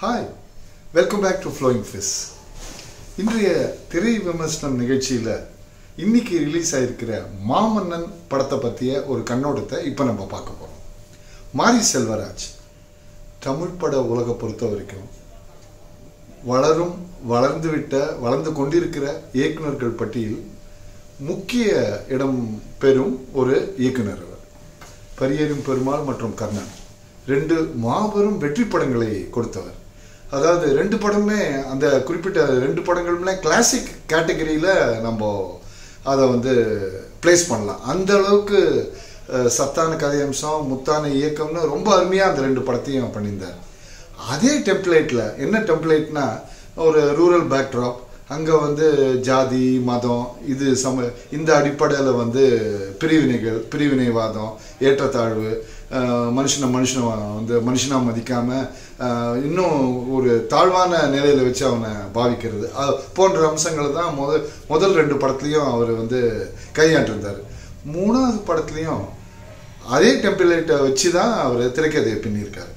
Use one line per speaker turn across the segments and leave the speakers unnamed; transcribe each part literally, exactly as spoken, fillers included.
Hi, welcome back to flowing fish. இன்றைய திரை விமர்சனம் நிகழ்ச்சியில் இன்னைக்கு ரிலீஸ் ஆகிருக்கிற மாமன்னன் படத்தை பற்றிய ஒரு கண்ணோட்டத்தை இப்போ நம்ம பார்க்க போகிறோம். மாரி செல்வராஜ் தமிழ் பட உலகை பொறுத்த வரைக்கும் வளரும் வளர்ந்துவிட்ட வளர்ந்து கொண்டிருக்கிற இயக்குநர்கள் பட்டியல் முக்கிய இடம் பெறும் ஒரு இயக்குனர் அவர். பரியேறும் பெருமாள் மற்றும் கர்ணன் ரெண்டு மாபெரும் வெற்றி படங்களை கொடுத்தவர். அதாவது ரெண்டு படமே அந்த குறிப்பிட்ட ரெண்டு படங்களுமே கிளாசிக் கேட்டகரியில் நம்ம அதை வந்து பிளேஸ் பண்ணலாம். அந்த அளவுக்கு சத்தான கதையம்சம், முத்தான இயக்கம்னு ரொம்ப அருமையாக அந்த ரெண்டு படத்தையும் பண்ணியிருந்தார். அதே டெம்ப்ளேட்டில் என்ன டெம்ப்ளேட்னா, ஒரு ரூரல் பேக்ட்ராப், அங்கே வந்து ஜாதி மதம் இது சம இந்த அடிப்படையில் வந்து பிரிவினைகள், பிரிவினைவாதம், ஏற்றத்தாழ்வு, மனுஷனை மனுஷனை வந்து மனுஷனாக மதிக்காமல் இன்னும் ஒரு தாழ்வான நிலையில் வச்சு அவனை பாவிக்கிறது போன்ற அம்சங்களை தான் முதல் முதல் ரெண்டு படத்துலையும் அவர் வந்து கையாண்டிருந்தார். மூணாவது படத்துலையும் அதே டெம்ப்ளேட்டை வச்சு தான் அவர் திரைக்கதையை பின்னியிருக்கார்.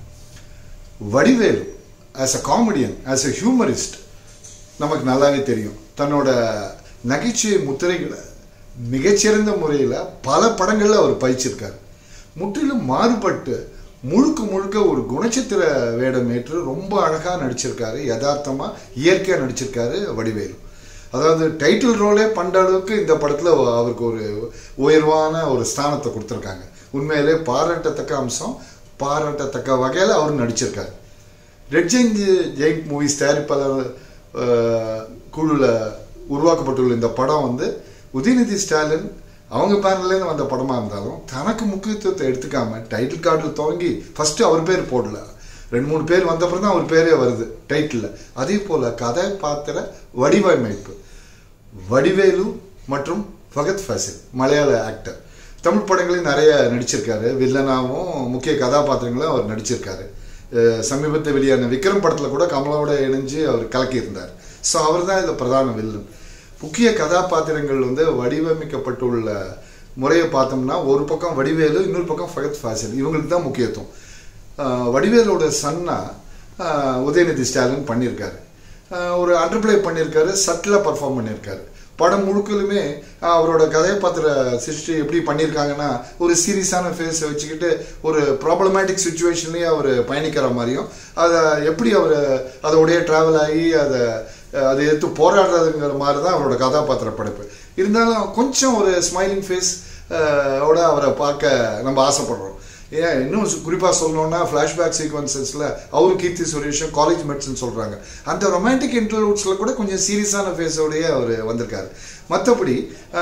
Vadivelu as a comedian, as a humourist நமக்கு நல்லாவே தெரியும். தன்னோட நகைச்சுவை முத்திரைகளை மிகச்சிறந்த முறையில் பல படங்களில் அவர் பயிற்சிருக்கார். முற்றிலும் மாறுபட்டு முழுக்க முழுக்க ஒரு குணச்சித்திர வேடம் ஏற்று ரொம்ப அழகாக நடிச்சிருக்காரு. யதார்த்தமாக இயற்கையாக நடிச்சிருக்காரு வடிவேலு. அதாவது டைட்டில் ரோலே பண்ணுற அளவுக்கு இந்த படத்தில் அவருக்கு ஒரு உயர்வான ஒரு ஸ்தானத்தை கொடுத்துருக்காங்க. உண்மையிலே பாராட்டத்தக்க அம்சம், பாராட்டத்தக்க வகையில் அவர் நடிச்சிருக்காரு. ரெட் ஜெயிண்ட் ஜெயிண்ட் மூவிஸ் தயாரிப்பாளர் குழுவில் உருவாக்கப்பட்டுள்ள இந்த படம் வந்து உதயநிதி ஸ்டாலின் அவங்க பேனல்லேருந்து வந்த படமாக இருந்தாலும் தனக்கு முக்கியத்துவத்தை எடுத்துக்காம டைட்டில் கார்டில் துவங்கி ஃபஸ்ட்டு அவர் பேர் போடல, ரெண்டு மூணு பேர் வந்தப்பறம் தான் அவர் பேரே வருது டைட்டிலில். அதே போல் கதை பாத்திர வடிவமைப்பு, வடிவேலு மற்றும் ஃபஹத் ஃபாசில் மலையாள ஆக்டர் தமிழ் படங்களையும் நிறைய நடிச்சிருக்காரு. வில்லனாகவும் முக்கிய கதாபாத்திரங்களும் அவர் நடிச்சிருக்காரு. சமீபத்தில் வெளியான விக்ரம் படத்தில் கூட கமலாவோட இணைஞ்சு அவர் கலக்கியிருந்தார். ஸோ அவர் தான் இதில் பிரதான வில்லன். முக்கிய கதாபாத்திரங்கள் வந்து வடிவமைக்கப்பட்டுள்ள முறையை பார்த்தோம்னா, ஒரு பக்கம் வடிவேலு, இன்னொரு பக்கம் ஃபஹத் ஃபாசில், இவங்களுக்கு தான் முக்கியத்துவம். வடிவேலோட சன்னா உதயநிதி ஸ்டாலின் பண்ணியிருக்காரு. ஒரு அண்டர்பிளே பண்ணியிருக்காரு, சட்டிலாக பர்ஃபார்ம் பண்ணியிருக்காரு. படம் முழுக்கலுமே அவரோட கதாபாத்திர சிருஷ்டி எப்படி பண்ணியிருக்காங்கன்னா, ஒரு சீரியஸான ஃபேஸை வச்சுக்கிட்டு ஒரு ப்ராப்ளமேட்டிக் சுச்சுவேஷன்லேயே அவர் பயணிக்கிற மாதிரியும், அதை எப்படி அவர் அதோடைய ட்ராவல் ஆகி அதை அதை எடுத்து போராடுறதுங்கிற மாதிரி தான் அவரோட கதாபாத்திர படைப்பு. இருந்தாலும் கொஞ்சம் ஒரு ஸ்மைலிங் ஃபேஸ் ஓட அவரை பார்க்க நம்ம ஆசைப்படுறோம். ஏன் இன்னும் குறிப்பாக சொல்லணும்னா, ஃப்ளாஷ்பேக் சீக்வன்சஸில் அவரும் கீர்த்தி சுரேஷும் காலேஜ் மெட்ஸ்ன்னு சொல்கிறாங்க. அந்த ரொமான்டிக் இன்டர்வியூஸில் கூட கொஞ்சம் சீரியஸான ஃபேஸோடையே அவர் வந்திருக்காரு. மற்றபடி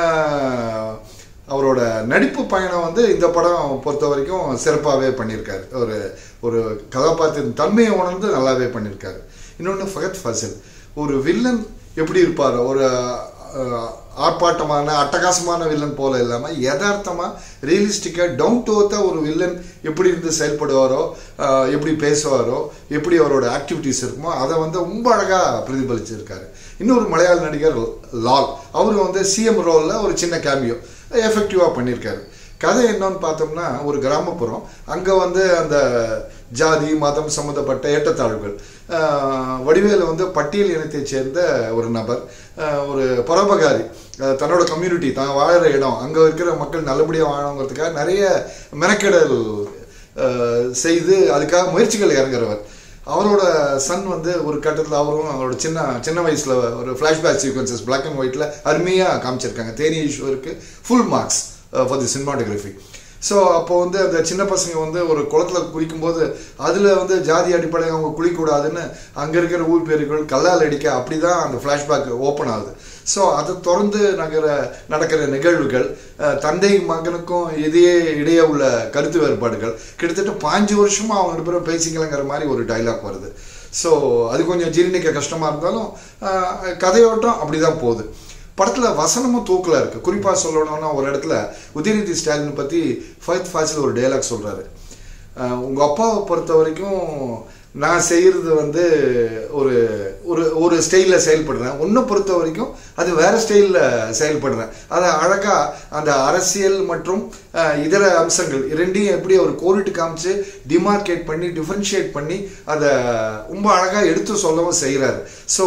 அவரோட நடிப்பு பயணம் வந்து இந்த படம் பொறுத்த வரைக்கும் சிறப்பாகவே பண்ணியிருக்காரு. ஒரு ஒரு கதாபாத்திர தன்மையை உணர்ந்து நல்லாவே பண்ணியிருக்காரு. இன்னொன்று ஃபஹத் ஃபாசில் ஒரு வில்லன் எப்படி இருப்பார், ஒரு ஆர்ப்பாட்டமான அட்டகாசமான வில்லன் போல இல்லாமல் யதார்த்தமாக ரியலிஸ்டிக்காக டவுன் டு அர்த்தாக ஒரு வில்லன் எப்படி இருந்து செயல்படுவாரோ, எப்படி பேசுவாரோ, எப்படி அவரோட ஆக்டிவிட்டிஸ் இருக்குமோ அதை வந்து ரொம்ப அழகாக பிரதிபலிச்சிருக்காரு. இன்னொரு மலையாள நடிகர் லால், அவர் வந்து சிஎம் ரோலில் ஒரு சின்ன கேமியோ எஃபெக்டிவாக பண்ணியிருக்காரு. கதை என்னன்னு பார்த்தோம்னா, ஒரு கிராமப்புறம், அங்கே வந்து அந்த ஜாதி மதம் சம்மந்தப்பட்ட ஏற்றத்தாழ்வுகள், வடிவேலு வந்து பட்டியல் இனத்தை சேர்ந்த ஒரு நபர், ஒரு பரோபகாரி, தன்னோட கம்யூனிட்டி தான் வாழற இடம், அங்கே இருக்கிற மக்கள் நல்லபடியாக வாழணுங்கிறதுக்காக நிறைய மெனக்கெடல் செய்து அதுக்காக முயற்சிகள் இறங்குறவர். அவரோட சன் வந்து ஒரு கட்டத்தில் அவரும் அவரோட சின்ன சின்ன வயசில் ஒரு ஃப்ளாஷ்பேக் சீக்வன்சஸ் பிளாக் அண்ட் ஒயிட்டில் அருமையாக காமிச்சிருக்காங்க. தேனி ஈஸ்வருக்கு full marks for the cinematography. So அப்போ வந்து அந்த சின்ன பசங்க வந்து ஒரு குளத்தில் குளிக்கும்போது அதில் வந்து ஜாதி அடிப்படையில் அவங்க குளிக்கூடாதுன்னு அங்கே இருக்கிற ஊர் பேர்கள் கல்லால் அடிக்க, அப்படி தான் அந்த ஃப்ளாஷ்பேக் ஓப்பன் ஆகுது. ஸோ அதை தொடர்ந்து நகர நடக்கிற நிகழ்வுகள், தந்தை மகனுக்கும் இதையே இடையே உள்ள கருத்து வேறுபாடுகள், கிட்டத்தட்ட பாஞ்சு வருஷமாக அவங்க ரெண்டு பேரும் பேசிக்கலங்கிற மாதிரி ஒரு டைலாக் வருது. ஸோ அது கொஞ்சம் ஜீரணிக்க கஷ்டமாக இருந்தாலும் கதையோட்டம் அப்படி தான் போகுது. படத்தில் வசனமும் தூக்கில் இருக்குது. குறிப்பாக சொல்லணும்னா, ஒரு இடத்துல உதயநிதி ஸ்டாலின் பற்றி ஃபஹத் ஃபாசில் ஒரு டைலாக் சொல்கிறாரு. உங்கள் அப்பாவை பொறுத்த வரைக்கும் நான் செய்கிறது வந்து ஒரு ஒரு ஒரு ஸ்டைலில் செயல்படுறேன், ஒன்றை பொறுத்த வரைக்கும் அது வேற ஸ்டைலில் செயல்படுறேன். அதை அழகாக அந்த அரசியல் மற்றும் இதர அம்சங்கள் இரண்டையும் எப்படி ஒரு கோரிட்டு காமிச்சு டிமார்கேட் பண்ணி டிஃபரன்ஷியேட் பண்ணி அதை ரொம்ப அழகாக எடுத்து சொல்லவும் செய்கிறாரு. ஸோ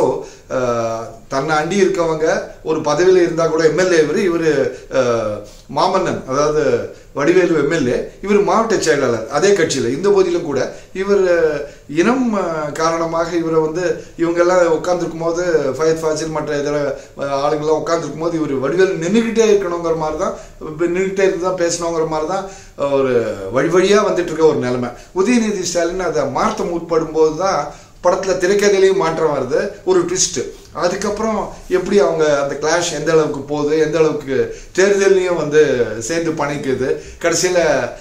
தன்னை அண்டி இருக்கவங்க ஒரு பதவியில் இருந்தால் கூட எம்எல்ஏ இவர் இவர் மாமன்னன் அதாவது வடிவேலு எம்எல்ஏ, இவர் மாவட்ட செயலாளர் அதே கட்சியில். இந்த போதிலும் கூட இவர் இனம் காரணமாக இவரை வந்து இவங்கெல்லாம் உட்காந்துருக்கும் போது ஃபயத் ஃபாசில் மற்ற இதர ஆளுங்கள்லாம் உட்காந்துருக்கும் போது இவர் வடிவேலு நின்றுக்கிட்டே இருக்கணுங்கிற மாதிரி தான் நின்றுக்கிட்டே இருந்து தான் பேசணுங்கிற மாதிரி தான் ஒரு வழி வழியாக வந்துட்டு இருக்க ஒரு நிலைமை. உதயநிதி ஸ்டாலின் அதை மாற்ற முற்படும் போது தான் படத்தில் திரைக்கதையிலையும் மாற்றம் வருது, ஒரு ட்விஸ்ட். அதுக்கப்புறம் எப்படி அவங்க அந்த கிளாஷ் எந்த அளவுக்கு போகுது, எந்த அளவுக்கு தேர்தலையும் வந்து சேர்ந்து பணிக்குது, கடைசியில்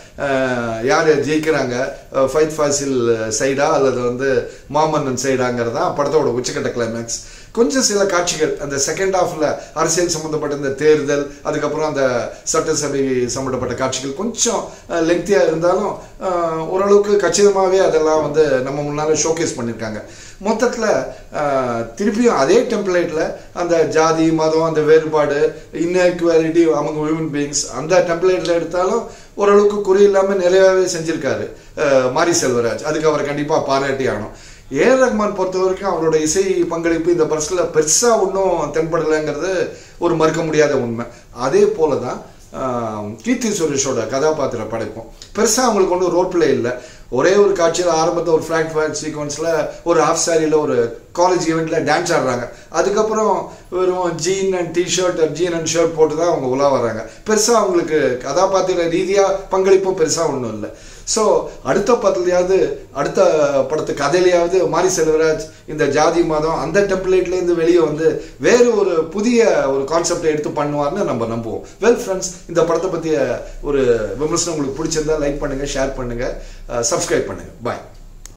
யார் ஜெயிக்கிறாங்க, ஃபைத் ஃபாசில் சைடா அல்லது வந்து மாமன்னன் சைடாங்கிறது தான் படத்தோட உச்சக்கட்ட கிளைமேக்ஸ். கொஞ்சம் சில காட்சிகள் அந்த செகண்ட் ஹாஃப்ல அரசியல் சம்மந்தப்பட்ட இந்த தேர்தல், அதுக்கப்புறம் அந்த சட்டசபை சம்மந்தப்பட்ட காட்சிகள் கொஞ்சம் லெங்க்தியா இருந்தாலும் ஓரளவுக்கு கச்சிதமாகவே அதெல்லாம் வந்து நம்ம முன்னால ஷோகேஸ் பண்ணியிருக்காங்க. மொத்தத்தில் திருப்பியும் அதே டெம்ப்ளேட்ல அந்த ஜாதி மதம் அந்த வேறுபாடு இன்இக்வாலிட்டி அமங் ஹியூமன் பீயிங்ஸ் அந்த டெம்ப்ளேட்ல எடுத்தாலும் ஓரளவுக்கு குறி இல்லாமல் நிறையவே செஞ்சிருக்காரு மாரி செல்வராஜ். அதுக்கு அவரை கண்டிப்பாக பாராட்டி ஆகணும். ஏ ரஹ்மான் பொறுத்த வரைக்கும் அவரோட இசை பங்களிப்பு இந்த படத்தில் பெருசாக ஒன்றும் தென்படலைங்கிறது ஒரு மறுக்க முடியாத உண்மை. அதே போல தான் கீர்த்தி சுரேஷோட கதாபாத்திர படைப்பும் பெருசாக அவங்களுக்கு ஒன்றும் ரோல் பிளே இல்லை. ஒரே ஒரு காட்சியில் ஆரம்பத்தில் ஒரு ஃபிளாக் ஃபேட் சீக்வன்ஸில் ஒரு ஹாஃப் சாரியில் ஒரு காலேஜ் ஈவெண்ட்டில் டான்ஸ் ஆடுறாங்க. அதுக்கப்புறம் வெறும் jean and T-shirt jean and shirt போட்டு தான் அவங்க உலா வர்றாங்க. பெருசாக அவங்களுக்கு கதாபாத்திர ரீதியாக பங்களிப்பும் பெருசாக ஒன்றும் இல்லை. ஸோ அடுத்த படத்துலையாவது அடுத்த படத்து கதையிலையாவது மாரி செல்வராஜ் இந்த ஜாதி மதம் அந்த டெம்ப்ளேட்லேருந்து வெளியே வந்து வேறு ஒரு புதிய ஒரு கான்செப்டை எடுத்து பண்ணுவார்னு நம்ம நம்புவோம். வெல் ஃப்ரெண்ட்ஸ், இந்த படத்தை பற்றிய ஒரு விமர்சனம் உங்களுக்கு பிடிச்சிருந்தா லைக் பண்ணுங்கள், ஷேர் பண்ணுங்கள், சப்ஸ்கிரைப் பண்ணுங்கள். பாய்.